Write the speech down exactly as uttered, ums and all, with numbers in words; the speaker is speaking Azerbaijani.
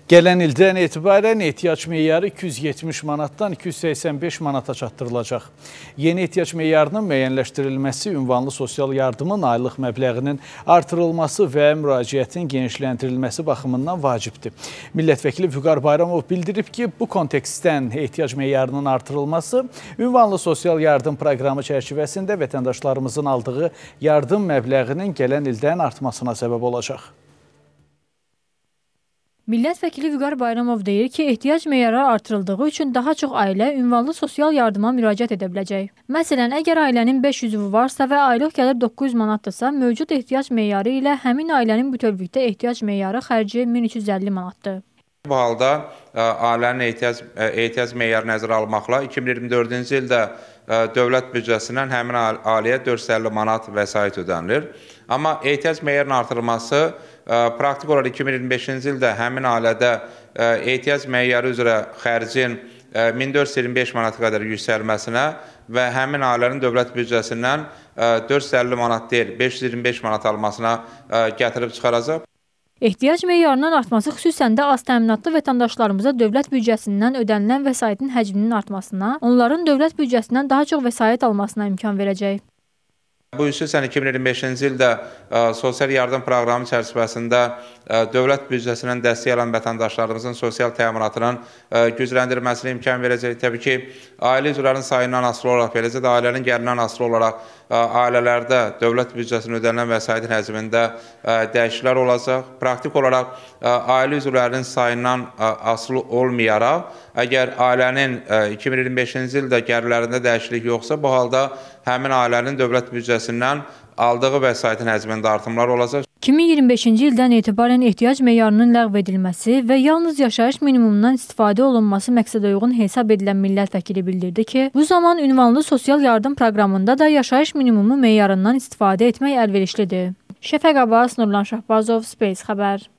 Gələn ildən etibarən ehtiyac meyarı iki yüz yetmiş manatdan iki yüz səksən beş manata çatdırılacaq. Yeni ehtiyac meyarının müəyyənləşdirilməsi, ünvanlı sosial yardımın aylıq məbləğinin artırılması və müraciətin genişləndirilməsi baxımından vacibdir. Millət vəkili Vüqar Bayramov bildirib ki, bu kontekstdən ehtiyac meyarının artırılması, ünvanlı sosial yardım proqramı çərçivəsində vətəndaşlarımızın aldığı yardım məbləğinin gələn ildən artmasına səbəb olacaq. Millət vəkili Vüqar Bayramov deyir ki, ehtiyac meyarı artırıldığı üçün daha çox ailə ünvanlı sosial yardıma müraciət edə biləcək. Məsələn, əgər ailənin beş üzvü varsa və aylıq gəlir doqquz yüz manatdırsa, mövcud ehtiyac meyarı ilə həmin ailənin bütövlükdə ehtiyac meyarı xərci min üç yüz əlli manatdır. Bu halda ailənin ehtiyac, ehtiyac meyarı nəzərə almaqla iki min iyirmi dördüncü ildə dövlət büdcəsindən həmin ailəyə dörd yüz əlli manat vəsait ödənilir. Amma ehtiyac meyarının artırılması praktik olaraq iki min iyirmi beşinci ildə həmin ailədə ehtiyac meyarı üzrə xərcin min dörd yüz iyirmi beş manata qədər yüksəlməsinə və həmin ailənin dövlət büdcəsindən dörd yüz əlli manat deyil, beş yüz iyirmi beş manat almasına gətirib çıxaracaq. Ehtiyac meyarının artması xüsusən də az təminatlı vətəndaşlarımıza dövlət büdcəsindən ödənilən vəsaitin həcminin artmasına, onların dövlət büdcəsindən daha çox vəsait almasına imkan verəcək. Bu xüsusən iki min iyirmi beşinci ildə sosial yardım proqramı çərçivəsində dövlət büdcəsindən dəstək alan vətəndaşlarımızın sosial təminatının gücləndirilməsinə imkan verəcək. Təbii ki, ailə üzvlərinin sayından asılı olaraq, beləcə də ailənin gəlindən asılı olaraq ailələrdə dövlət büdcəsindən ödənilən vəsaitin həcmində dəyişikliklər olacaq. Praktik olaraq ailə üzvlərinin sayından asılı olmayaraq, əgər ailənin iki min iyirmi beşinci ildə gəlirlərində dəyişiklik yoxsa, bu halda həmin ailənin dövlət büdcəsindən aldığı vəsaitin həcmində artımlar olacaq. iki min iyirmi beşinci ildən etibarən ehtiyac meyarının ləğv edilməsi və yalnız yaşayış minimumundan istifadə olunması məqsədəuyğun hesab edilən millət vəkili bildirdi ki, bu zaman ünvanlı sosial yardım proqramında da yaşayış minimumu meyarından istifadə etmək əlverişlidir. Şəfəq Abbas, Nurlan Şahbazov, Space xəbər.